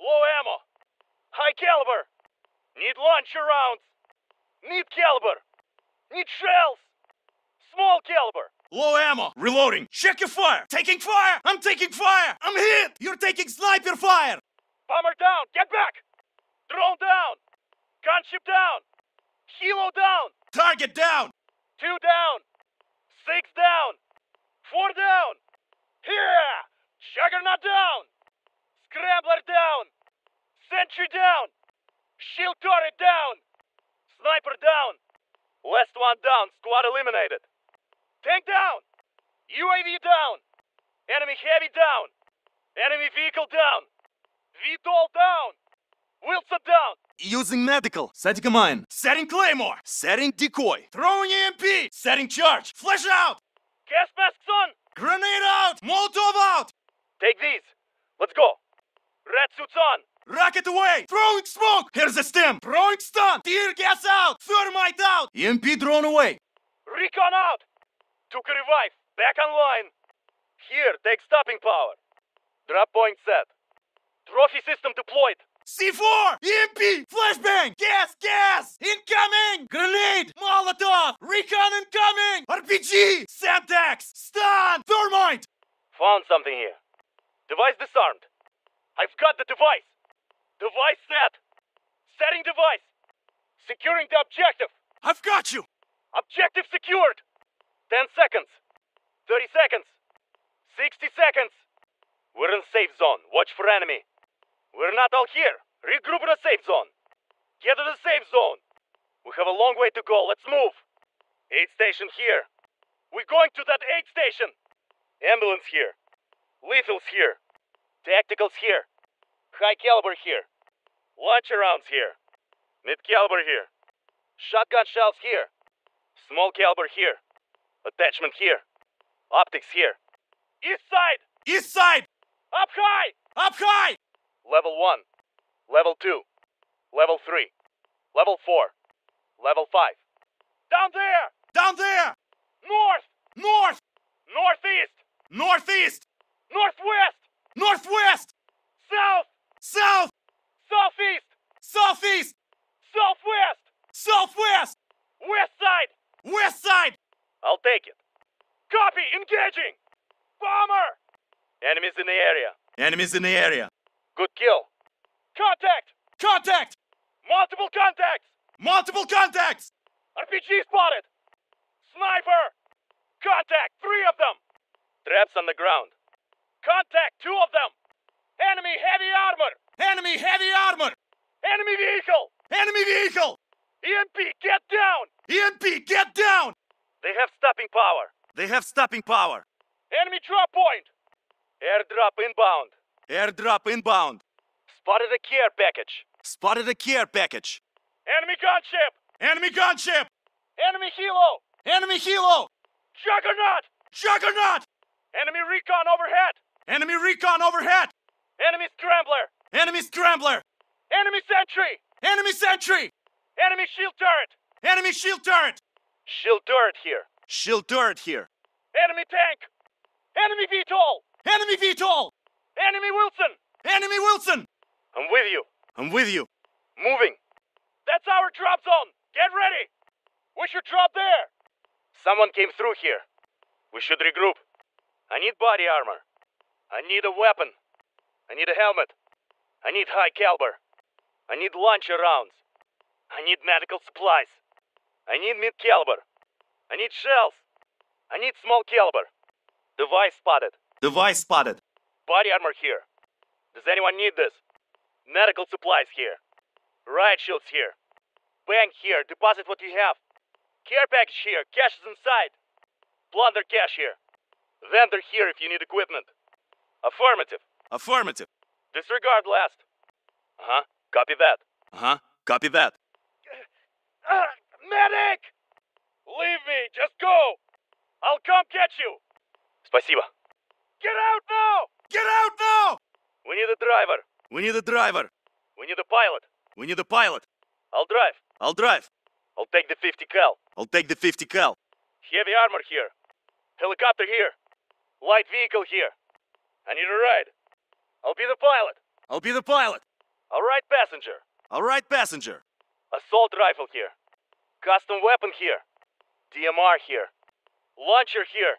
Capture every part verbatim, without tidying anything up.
Low ammo. High caliber. Need launcher rounds. Need caliber. Need shells. Small caliber. Low ammo. Reloading. Check your fire. Taking fire. I'm taking fire. I'm hit. You're taking sniper fire. Bomber down. Get back. Drone down. Gunship down. Helo down. Target down. Two down. Six down. Four down. Here. Juggernaut down. Scrambler down. Sentry down. Shield turret down. Sniper down. Last one down. Squad eliminated. Tank down. U A V down. Enemy heavy down. Enemy vehicle down. V TOL down. Wilson down. Using medical. Setting a mine. Setting claymore. Setting decoy. Throwing E M P. Setting charge. Flash out. Gas masks on. Grenade out. Molotov out. Take these. Let's go. Red suits on. Rocket away. Throwing smoke. Here's a stem. Throwing stun. Tear gas out. Thermite out. E M P drone away. Recon out. Took a revive. Back online. Here, take stopping power. Drop point set. Trophy system deployed. C four! E M P! Flashbang! Gas! Gas! Incoming! Grenade! Molotov! Recon incoming! R P G! Semtex! Stun! Thermite! Found something here. Device disarmed. I've got the device. Device set. Setting device. Securing the objective. I've got you! Objective secured. Ten seconds. Thirty seconds. Sixty seconds. We're in safe zone. Watch for enemy. We're not all here. Regroup in a safe zone. Get to the safe zone. We have a long way to go. Let's move. Aid station here. We're going to that aid station. Ambulance here. Lethals here. Tacticals here. High caliber here. Launcher rounds here. Mid caliber here. Shotgun shells here. Small caliber here. Attachment here. Optics here. East side. East side! Up high. Up high! Level one. Level two. Level three. Level four. Level five. Down there. Down there! North. North! Northeast. Northeast! Northwest. Northwest! South. South! Southeast. Southeast! Southwest. Southwest! West side. West side! I'll take it. Copy. Engaging. Bomber. Enemies in the area. Enemies in the area. Good kill. Contact. Contact! Multiple contacts. Multiple contacts! R P G spotted. Sniper. Contact. Three of them. Traps on the ground. Contact. Two of them. Enemy heavy armor. Enemy heavy armor! Enemy vehicle. Enemy vehicle! E M P. Get down. E M P, get down! They have stopping power. They have stopping power. Enemy drop point. Airdrop inbound. Airdrop inbound. Spotted a care package. Spotted a care package. Enemy gunship. Enemy gunship! Enemy helo. Enemy helo! Juggernaut. Juggernaut! Enemy recon overhead. Enemy recon overhead! Enemy scrambler. Enemy scrambler! Enemy sentry. Enemy sentry! Enemy shield turret. Enemy shield turret! Shield turret here. Shield turret here. Enemy tank. Enemy V TOL. Enemy V TOL! Enemy Wilson. Enemy Wilson! I'm with you. I'm with you. Moving. That's our drop zone. Get ready. We should drop there. Someone came through here. We should regroup. I need body armor. I need a weapon. I need a helmet. I need high caliber. I need launcher rounds. I need medical supplies. I need mid caliber. I need shells. I need small caliber. Device spotted. Device spotted. Body armor here. Does anyone need this? Medical supplies here. Riot shields here. Bank here. Deposit what you have. Care package here. Cash is inside. Plunder cash here. Vendor here if you need equipment. Affirmative. Affirmative. Disregard last. Uh-huh. Copy that. Uh-huh. Copy that. Uh, medic! Leave me. Just go. I'll come catch you. Спасибо. Get out now! Get out now! We need a driver. We need a driver. We need a pilot. We need a pilot. I'll drive. I'll drive. I'll take the fifty cal. I'll take the fifty cal. Heavy armor here. Helicopter here. Light vehicle here. I need a ride. I'll be the pilot. I'll be the pilot. Alright, passenger. Alright, passenger. Assault rifle here. Custom weapon here. D M R here. Launcher here.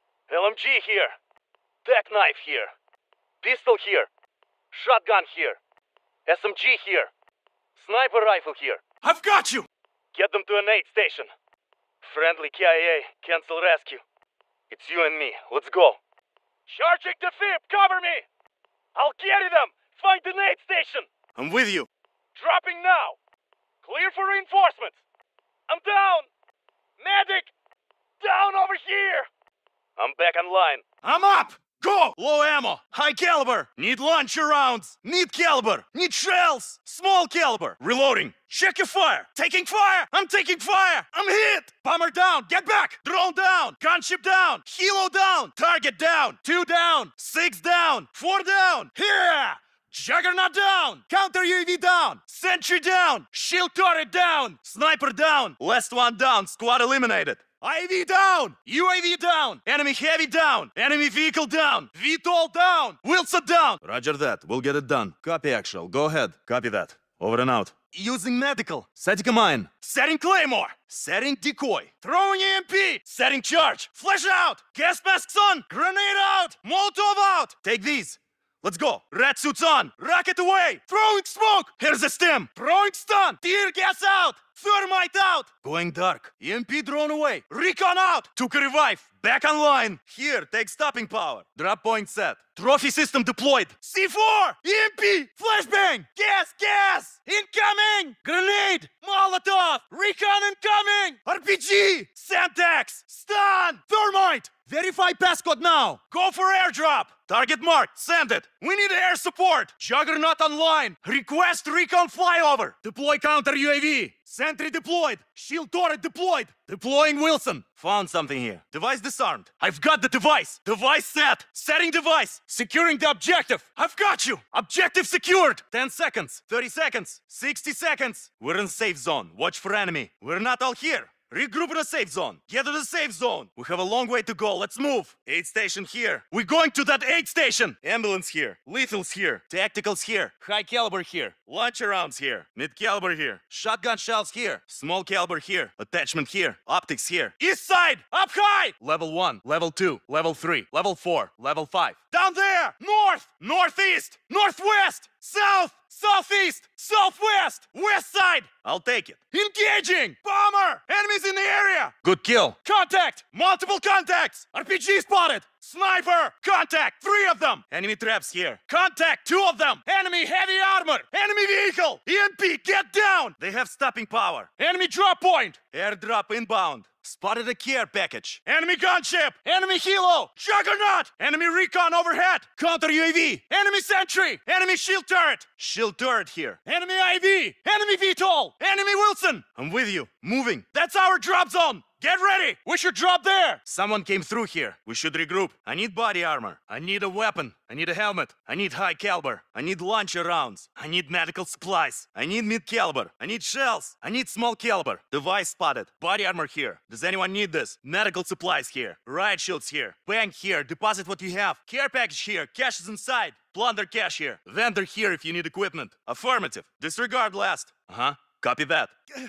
L M G here. Tech knife here. Pistol here. Shotgun here. S M G here. Sniper rifle here. I've got you! Get them to an aid station. Friendly K I A, cancel rescue. It's you and me, let's go. Charging the F I B, cover me! I'll carry them! Find an aid station! I'm with you. Dropping now! Clear for reinforcements! I'm down! Medic! Down over here! I'm back online. I'm up! Go! Low ammo! High caliber! Need launcher rounds! Need caliber! Need shells! Small caliber! Reloading! Check your fire! Taking fire! I'm taking fire! I'm hit! Bomber down! Get back! Drone down! Gunship down! Helo down! Target down! Two down! Six down! Four down! Here! Juggernaut down! Counter U A V down! Sentry down! Shield turret down! Sniper down! Last one down! Squad eliminated! I V down! U A V down! Enemy heavy down! Enemy vehicle down! V TOL down! Wilson down! Roger that. We'll get it done. Copy, actual. Go ahead. Copy that. Over and out. Using medical. Setting a mine. Setting claymore. Setting decoy. Throwing E M P. Setting charge. Flash out. Gas masks on. Grenade out. Molotov out. Take these. Let's go. Red suits on. Rocket away. Throwing smoke. Here's a stem. Throwing stun. Tear gas out. Thermite out. Going dark. E M P drone away. Recon out. Took a revive. Back online. Here, take stopping power. Drop point set. Trophy system deployed. C four. E M P. Flashbang. Gas, gas. Incoming. Grenade. Molotov. Recon incoming. R P G. Semtex. Stun. Thermite. Verify passcode now. Go for airdrop. Target marked. Send it. We need air support. Juggernaut online. Request recon flyover. Deploy counter U A V. Sentry deployed. Shield turret deployed. Deploying Wilson. Found something here. Device disarmed. I've got the device. Device set. Setting device. Securing the objective. I've got you. Objective secured. ten seconds. thirty seconds. sixty seconds. We're in safe zone. Watch for enemy. We're not all here. Regroup in a safe zone. Get to the safe zone. We have a long way to go. Let's move. Aid station here. We're going to that aid station. Ambulance here. Lethals here. Tacticals here. High caliber here. Launcher rounds here. Mid caliber here. Shotgun shells here. Small caliber here. Attachment here. Optics here. East side. Up high. Level one. Level two. Level three. Level four. Level five. Down there. North. Northeast. Northwest. South. Southeast. Southwest. West side. I'll take it. Engaging. Bomber. Enemies in the area. Good kill. Contact. Multiple contacts. R P G spotted. Sniper. Contact. Three of them. Enemy traps here. Contact. Two of them. Enemy heavy armor. Enemy vehicle. E M P. Get down. They have stopping power. Enemy drop point. Airdrop inbound. Spotted a care package. Enemy gunship. Enemy helo. Juggernaut. Enemy recon overhead. Counter U A V. Enemy sentry. Enemy shield turret. Shield turret here. Enemy I V. Enemy V TOL. Enemy Wilson. I'm with you. Moving. That's our drop zone. Get ready! We should drop there! Someone came through here. We should regroup. I need body armor. I need a weapon. I need a helmet. I need high caliber. I need launcher rounds. I need medical supplies. I need mid caliber. I need shells. I need small caliber. Device spotted. Body armor here. Does anyone need this? Medical supplies here. Riot shields here. Bank here. Deposit what you have. Care package here. Cash is inside. Plunder cash here. Vendor here if you need equipment. Affirmative. Disregard last. Uh-huh. Copy that.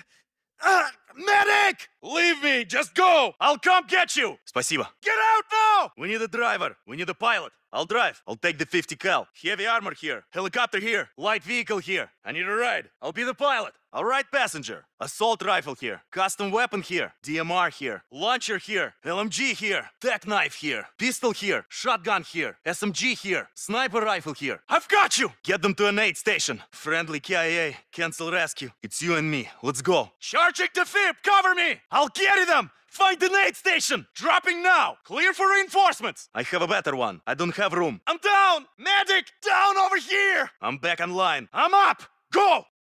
Uh, medic! Leave me! Just go! I'll come get you! Спасибо. Get out now! We need a driver. We need a pilot. I'll drive. I'll take the fifty cal. Heavy armor here. Helicopter here. Light vehicle here. I need a ride. I'll be the pilot. All right, passenger. Assault rifle here. Custom weapon here. D M R here. Launcher here. L M G here. Tech knife here. Pistol here. Shotgun here. S M G here. Sniper rifle here. I've got you! Get them to an aid station. Friendly K I A. Cancel rescue. It's you and me. Let's go. Charging the F I B. Cover me! I'll carry them! Find the aid station! Dropping now! Clear for reinforcements! I have a better one. I don't have room. I'm down! Medic! Down over here! I'm back online. I'm up! Go!